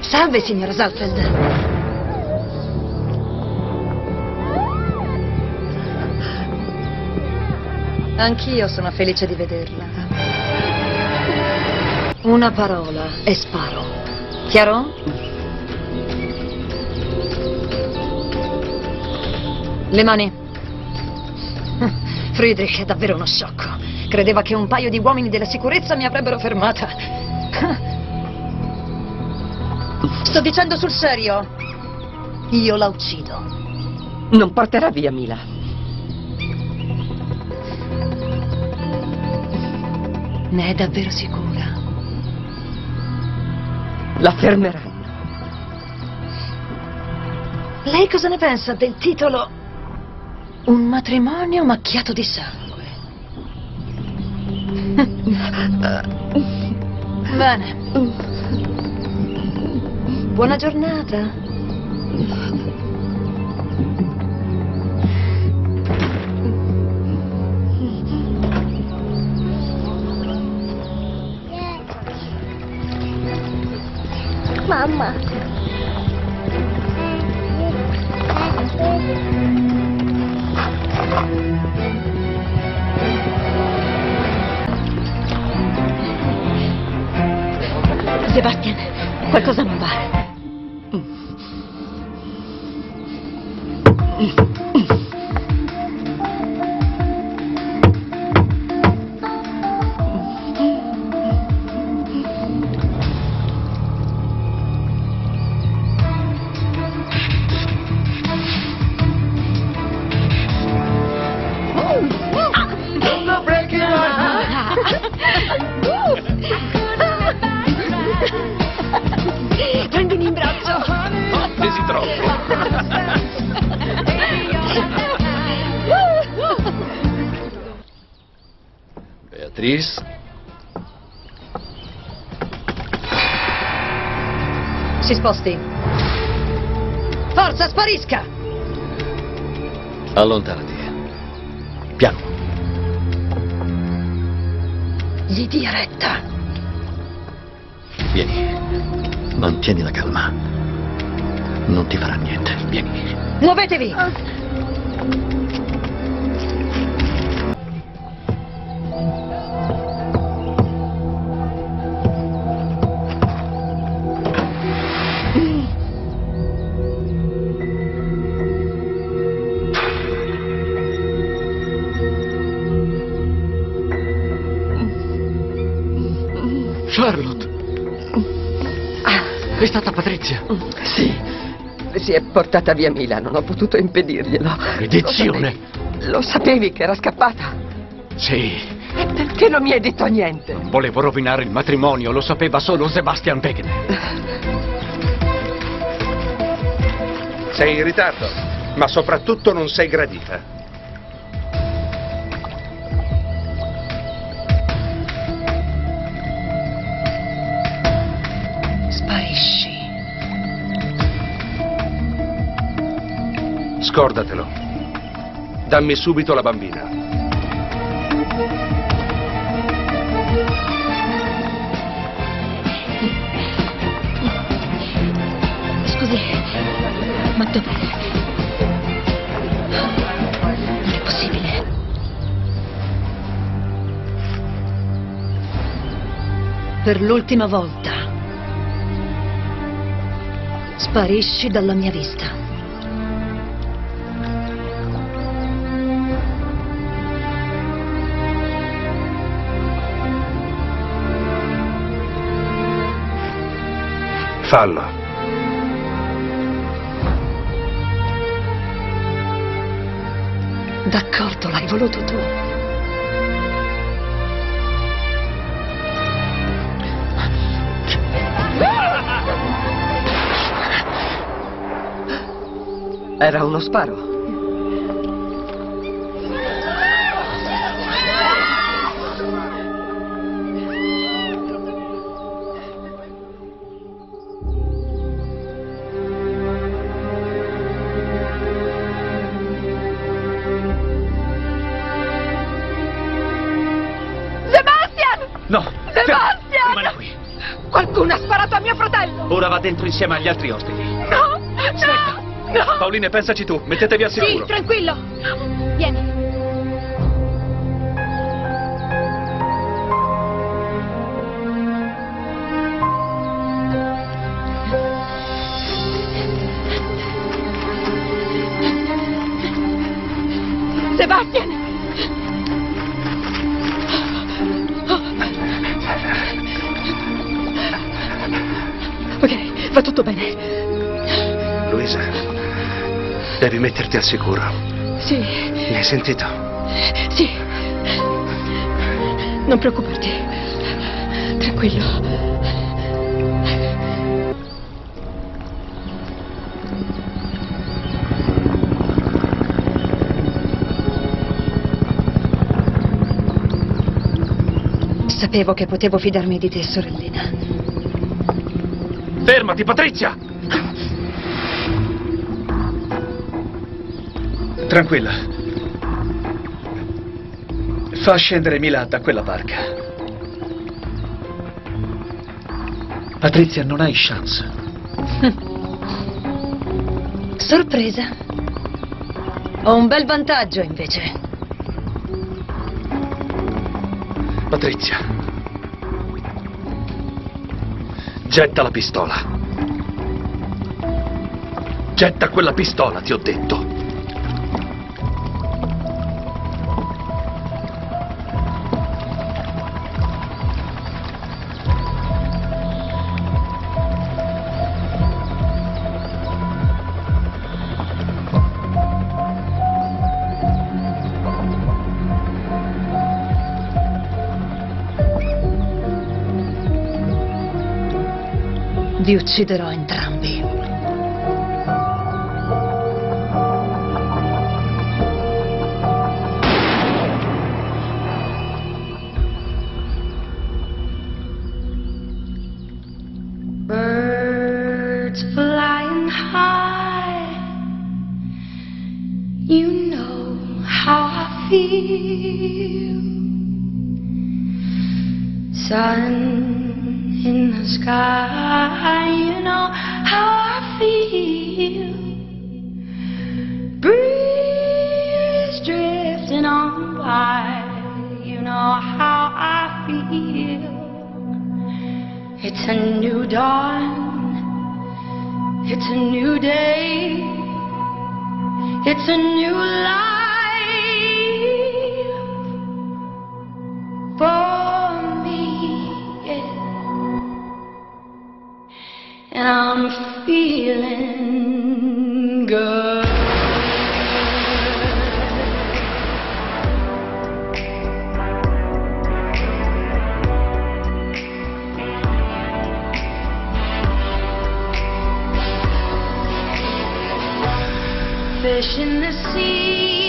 Salve, signora Salfeld. Anch'io sono felice di vederla. Una parola e sparo. Chiaro? Le mani. Friedrich è davvero uno sciocco. Credeva che un paio di uomini della sicurezza mi avrebbero fermata. Sto dicendo sul serio. Io la uccido. Non porterà via Mila. Ne è davvero sicura? La fermeranno. Lei cosa ne pensa del titolo Un matrimonio macchiato di sangue? Bene. Buona giornata. Mamma. Sebastian, qualcosa non va. Prendimi in braccio. Pesi troppo. Beatrice. Si sposti. Forza, sparisca! Allontanati. Piano. Gli dia retta. Vieni. Mantieni la calma. Non ti farà niente. Vieni. Muovetevi! Charlotte! È stata Patrizia? Sì. Si è portata via Mila, non ho potuto impedirglielo. Maledizione! Lo sapevi che era scappata? Sì. E perché non mi hai detto niente? Non volevo rovinare il matrimonio, lo sapeva solo Sebastian Wegener. Sei in ritardo, ma soprattutto non sei gradita. Sparisci. Scordatelo. Dammi subito la bambina. Scusi, ma dov'è? Non è possibile. Per l'ultima volta. Sparisci dalla mia vista. Fallo. D'accordo, l'hai voluto tu. Era uno sparo. No! Sebastian! Rimani qui! Qualcuno ha sparato a mio fratello! Ora va dentro insieme agli altri ospiti. No! Aspetta. No! Pauline, pensaci tu. Mettetevi al Sì, sicuro. tranquillo. Vieni. Sebastian! Ok, va tutto bene. Luisa, devi metterti al sicuro. Sì, Mi hai sentito? sì. Non preoccuparti. Tranquillo. Sapevo che potevo fidarmi di te, sorellina. Fermati, Patrizia! Tranquilla. Fa scendere Mila da quella barca. Patrizia, non hai chance. Sorpresa. Ho un bel vantaggio, invece. Patrizia. Getta la pistola. Getta quella pistola, ti ho detto. Vi ucciderò entrambi. Birds flying high, you know how I feel. Sun in the sky, you know how I feel. Breeze drifting on by, you know how I feel. It's a new dawn, it's a new day, it's a new life for me, yeah. And I'm feeling good. Fish in the sea,